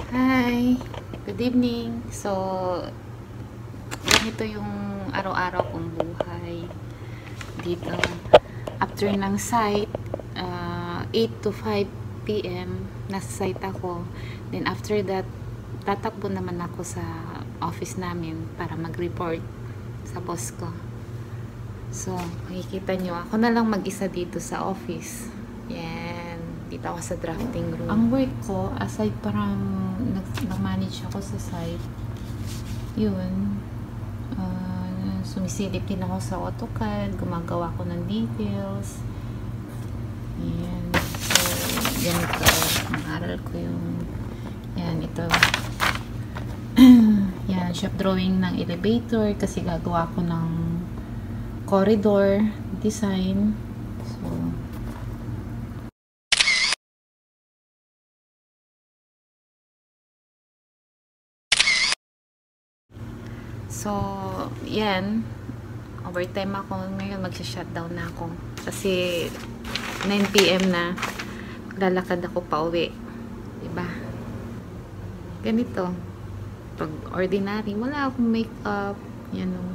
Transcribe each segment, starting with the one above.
Hi! Good evening! So, ganito yung araw-araw kong buhay dito. After ng site, 8 to 5 p.m. nasa site ako. Then after that, tatakbo naman ako sa office namin para mag-report sa boss ko. So, makikita nyo, ako na lang mag-isa dito sa office. Yan. Dito ako sa drafting room. Ang work ko, aside parang nag-manage ako sa site, yun, sumisilip din ako sa AutoCAD, gumagawa ko ng details. Yan. So, ganito, ang aral ko yung, yan, ito. Yan, shop drawing ng elevator kasi gagawa ko ng corridor design. So, yan. Overtime ako. Ngayon, magsha-shutdown na ako. Kasi, 9 p.m. na. Lalakad ako pa uwi. Diba? Ganito. Pag ordinary, wala akong makeup. Yan o.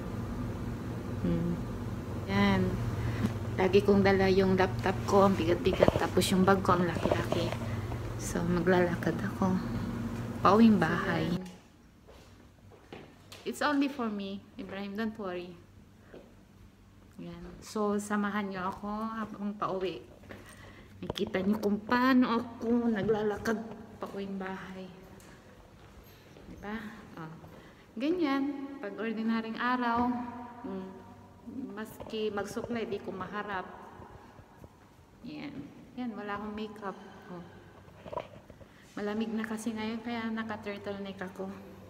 Yan. Lagi kong dala yung laptop ko. Ang bigat-bigat. Tapos yung bag ko, ang laki-laki. So, maglalakad ako. Pauwing bahay. It's only for me, Ibrahim, don't worry. Yan. So, samahan nyo ako habang pauwi. Nakita nyo kung paano ako naglalakad pauwing bahay. Diba? Oh. Ganyan. Pag ordinaryong araw, maski magsuklay, di ko maharap. Yan. Yan, wala akong makeup. Oh. Malamig na kasi ngayon, kaya naka-turtleneck ako.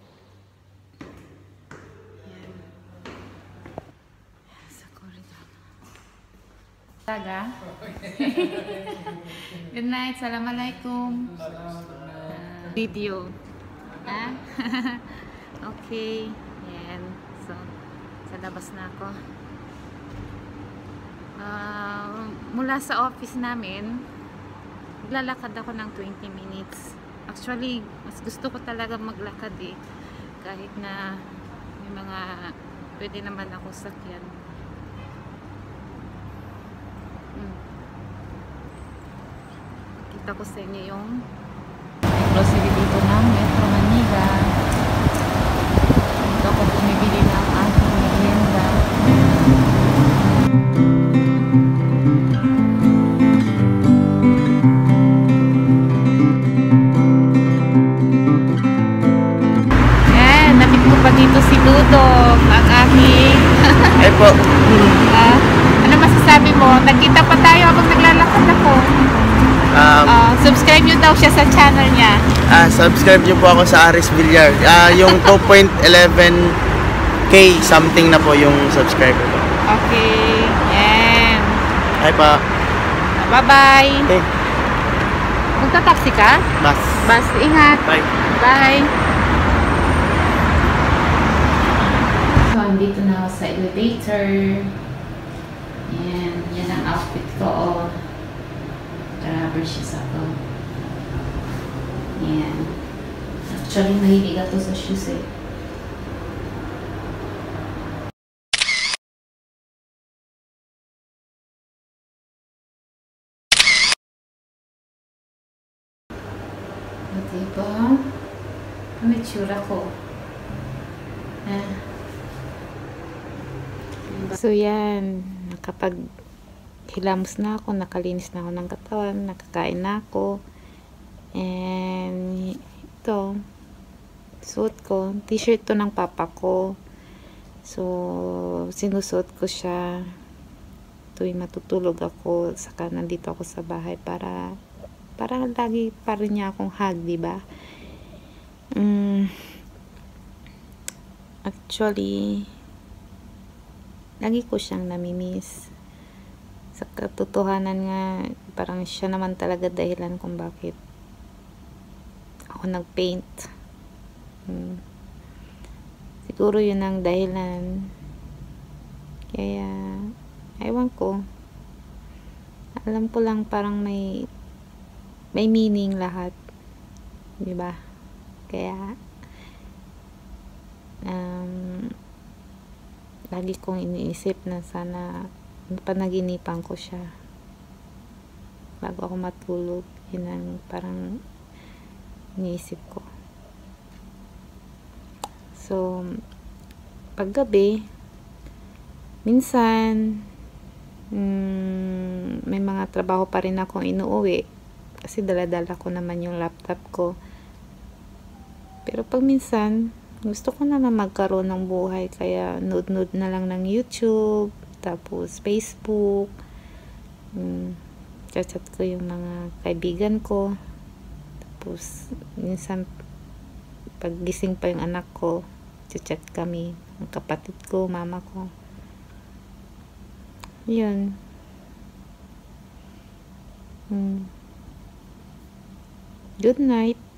Taga. Good night. Assalamualaikum. Video. Okay. Yan. So, sa labas na ako. Mula sa office namin, maglalakad ako ng 20 minutes. Actually, mas gusto ko talaga maglakad eh. Kahit na may mga pwede naman ako sakyan. Kita ko sa inyo yung grocery dito ng Metro Manila. Dito ako bumibili ng aking merienda. Yan, nabit ko pa dito si Dudong, ang aking ay po. ano masasabi mo? Nagkita pa tayo habang naglalakad ako. Subscribe nyo daw siya sa channel niya. Subscribe nyo po ako sa Aris Villar. Yung 2.11k something na po yung subscriber ko. Okay. Yan. Hi pa. Bye-bye. Okay. Magta-taxi ka? Bus. Bus. Ingat. Bye. Bye. So, andito na ako sa elevator. Yan. Yan ang outfit ko. Oh. Rubber shoes ako. Yan. Actually, mahilig ako sa shoes eh. O, diba? Ano itsura ko? So, yan. Nakapag hilamos na ako, nakalinis na ako ng katawan, nakakain na ako. And ito, suot ko, t-shirt to ng papa ko. So, sinusuot ko siya tuwing matutulog ako, saka nandito ako sa bahay para lagi pa rin niya akong hug, diba? Actually, lagi ko siyang namimiss. Sa katotohanan nga, parang siya naman talaga dahilan kung bakit ako nag-paint. Siguro yun ang dahilan. Kaya, ewan ko. Alam ko lang parang may meaning lahat. Diba? Kaya, lagi kong iniisip na sana panaginipan ko siya bago ako matulog. Yun ang parang iniisip ko. So, paggabi, minsan, may mga trabaho pa rin akong inuuwi kasi dala-dala ko naman yung laptop ko. Pero pag minsan, gusto ko naman magkaroon ng buhay, kaya nood-nood na lang ng YouTube, tapos Facebook, chat ko yung mga kaibigan ko, tapos minsan pag gising pa yung anak ko, chat kami, ang kapatid ko, mama ko. Yun. Good night.